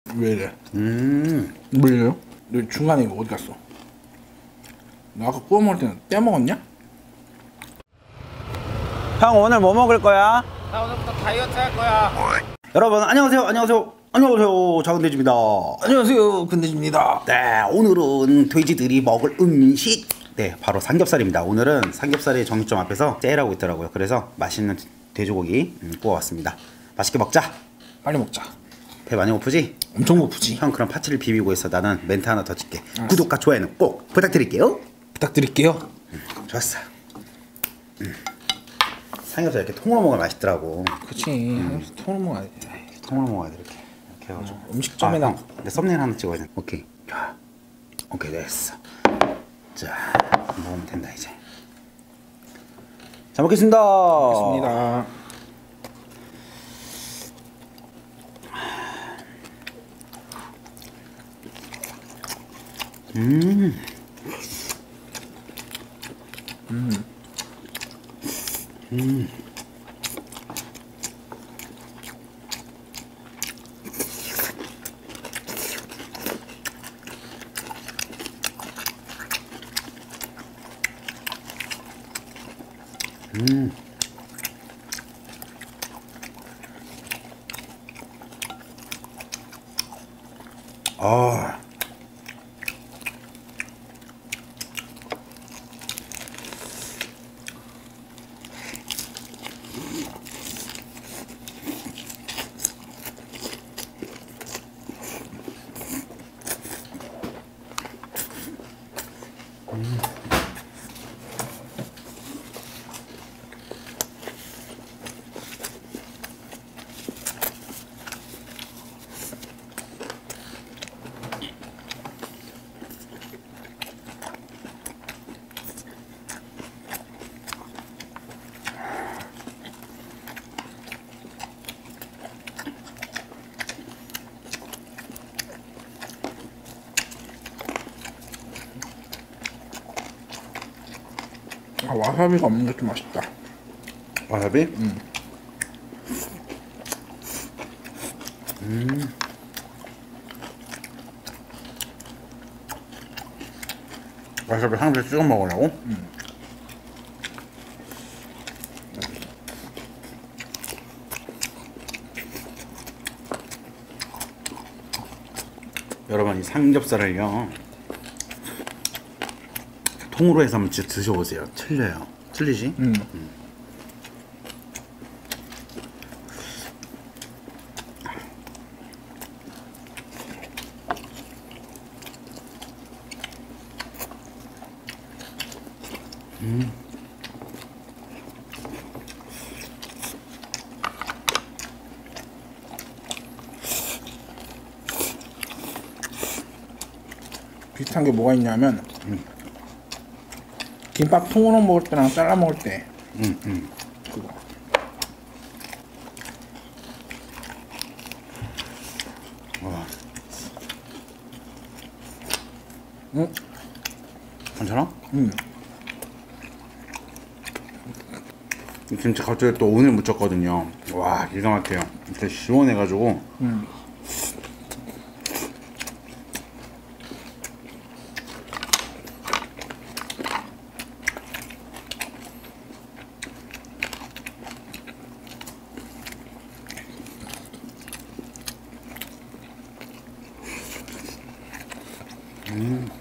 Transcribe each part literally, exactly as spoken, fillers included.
왜 이래? 음. 왜 이래요? 너 중간에 이거 어디 갔어? 너 아까 구워 먹을 때는 떼먹었냐? 형 오늘 뭐 먹을 거야? 나 오늘부터 다이어트 할 거야. 여러분 안녕하세요 안녕하세요 안녕하세요 작은돼지입니다. 안녕하세요, 근데입니다. 네, 오늘은 돼지들이 먹을 음식, 네 바로 삼겹살입니다. 오늘은 삼겹살의 정육점 앞에서 세일하고 있더라고요. 그래서 맛있는 돼지고기 음, 구워왔습니다. 맛있게 먹자. 빨리 먹자. 배 많이 고프지? 엄청 고프지. 형 그럼 파츠를 비비고 있어. 나는 멘트 하나 더 찍게. 알았어. 구독과 좋아요는 꼭 부탁드릴게요. 부탁드릴게요. 음, 좋았어. 음. 삼겹살 이렇게 통으로 먹으면 맛있더라고. 그치. 음. 통으로 먹어야 돼. 통으로 먹어야 돼 이렇게. 이렇게 해가지고. 어, 음식점에나. 아, 근데 썸네일 하나 찍어야 돼. 오케이. 자, 오케이 됐어. 자, 먹으면 된다 이제. 잘 먹겠습니다. 먹겠습니다. 음. 음. 음. 음. 아. 음. 아, 와사비가 없는 게 좀 맛있다. 와사비? 음. 음. 와사비 한개 찍어 먹으라고? 음. 여러분 이 삼겹살을요 통으로 해서 한번 진짜 드셔보세요. 틀려요. 틀리지? 음. 음. 음. 비슷한 게 뭐가 있냐면 음. 김밥 통으로 먹을 때랑 잘라 먹을 때 음, 음. 그거. 와. 응? 괜찮아? 응. 이 김치 갑자기 또 오늘 묻혔거든요. 와 기가 막혀요. 이렇게 시원해가지고. 응. 음.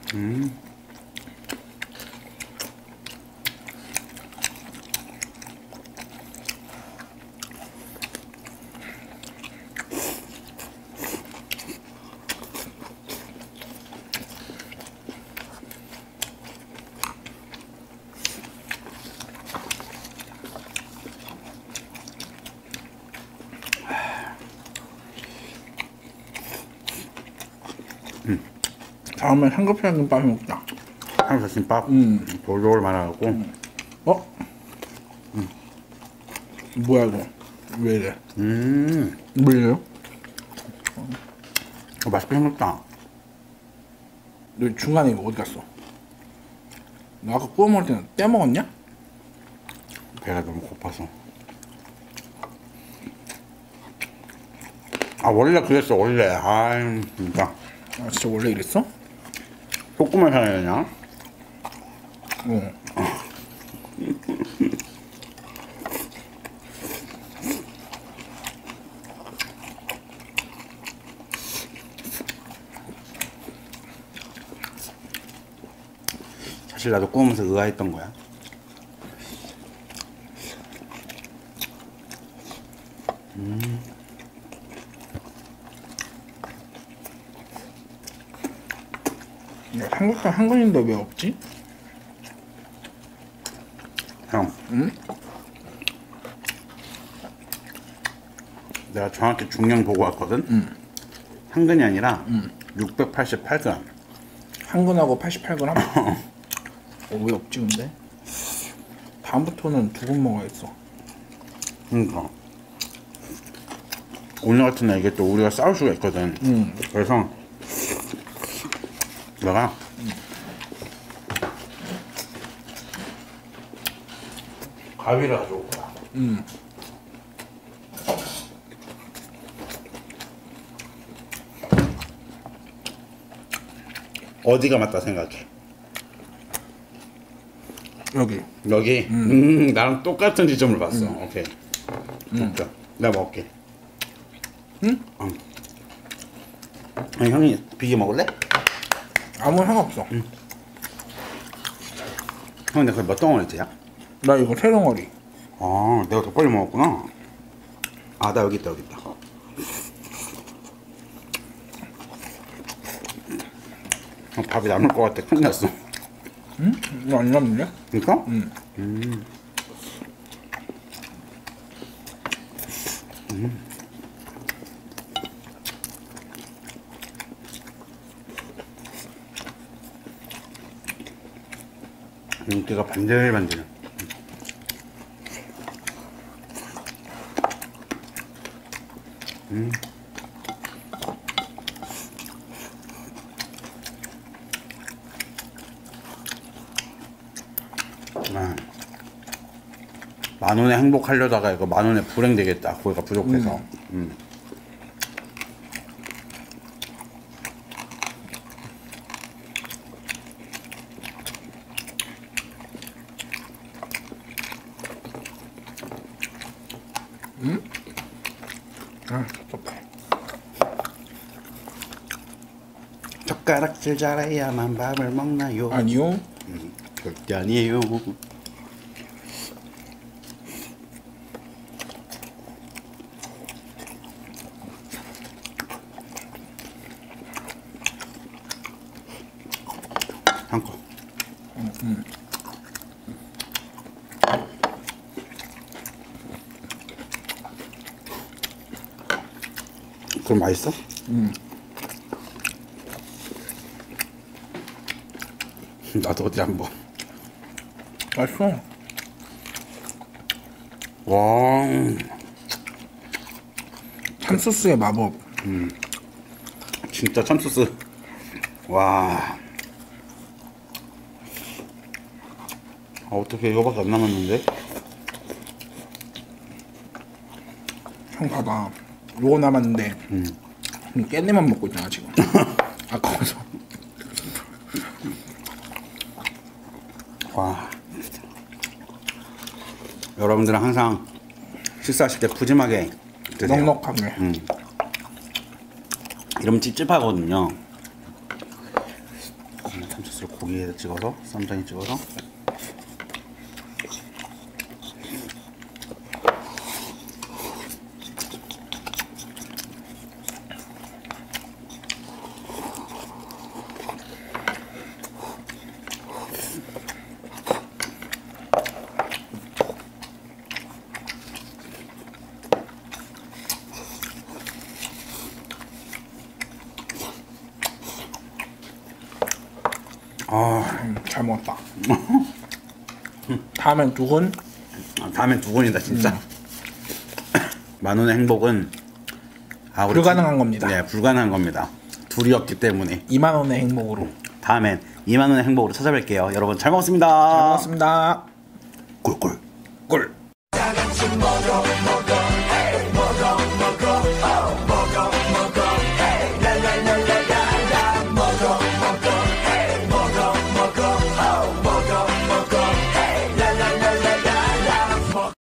음. 다음에 삼겹살 김밥 먹자. 삼겹살김밥 음. 돌돌 말아갖고 음. 어? 음. 뭐야 이거? 왜 이래? 음. 왜 이래요? 어, 맛있게 생겼다. 너 중간에 이거 어디 갔어? 너 아까 구워 먹을 때는 떼먹었냐? 배가 너무 고파서. 아 원래 그랬어 원래. 아 진짜. 아 진짜 원래 이랬어? 조금만 사야 되냐? 어. 사실 나도 구우면서 의아했던 거야. 음. 야, 삼겹살 한 근인데 왜 없지? 형. 응? 내가 정확히 중량 보고 왔거든. 응. 한 근이 아니라 응. 육백팔십팔 그램. 한 근하고 팔십팔 그램? 어, 왜 없지 근데? 다음부터는 두 근 먹어야겠어. 그러니까 오늘 같은 날 이게 또 우리가 싸울 수가 있거든. 응. 그래서 내가 응. 가위를 가져올 거야. 응. 어디가 맞다 생각해? 여기. 여기? 음, 음 나랑 똑같은 지점을 봤어. 음. 오케이. 음. 자, 내가 먹을게. 응? 응. 아니, 형이 비계 먹을래? 아무 상관없어. 응. 형, 근데 그게 몇 덩어리째야? 나 이거 세 덩어리. 아, 내가 더 빨리 먹었구나. 아, 나 여기 있다, 여기 있다. 어, 밥이 남을 것 같아. 큰일 났어. 응? 이거 안 남는데? 그니까? 응. 음. 음. 윤기가 반들반들. 음. 아. 만 원에 행복하려다가 이거 만 원에 불행 되겠다. 거기가 부족해서. 음. 음. 응? 아, 답답해. 젓가락질 잘해야만 밥을 먹나요? 아니요. 음, 절대 아니에요. 한 거. 응, 응. 그럼 맛있어? 응. 나도 어디 한번. 맛있어. 와. 참소스의 마법. 음. 진짜 참소스. 와. 아, 어떻게 이거밖에 안 남았는데? 형 봐봐. 요거 남았는데 음. 깻잎만 먹고 있잖아 지금. 아까워서. 와. 여러분들은 항상 식사하실 때 푸짐하게 드세요. 넉넉하게. 음. 이러면 찝찝하거든요. 음, 참 소스를 고기에 찍어서 쌈장에 찍어서. 아, 음, 잘 먹었다. 다음엔 두근. 아, 다음엔 두근이다 진짜. 음. 만 원의 행복은 아, 우리 불가능한 둘, 겁니다. 네, 불가능한 겁니다. 둘이었기 때문에. 이만 원의 행복으로. 다음엔 이만 원의 행복으로 찾아뵐게요. 여러분 잘 먹었습니다. 잘 먹었습니다. 꿀꿀. 꿀.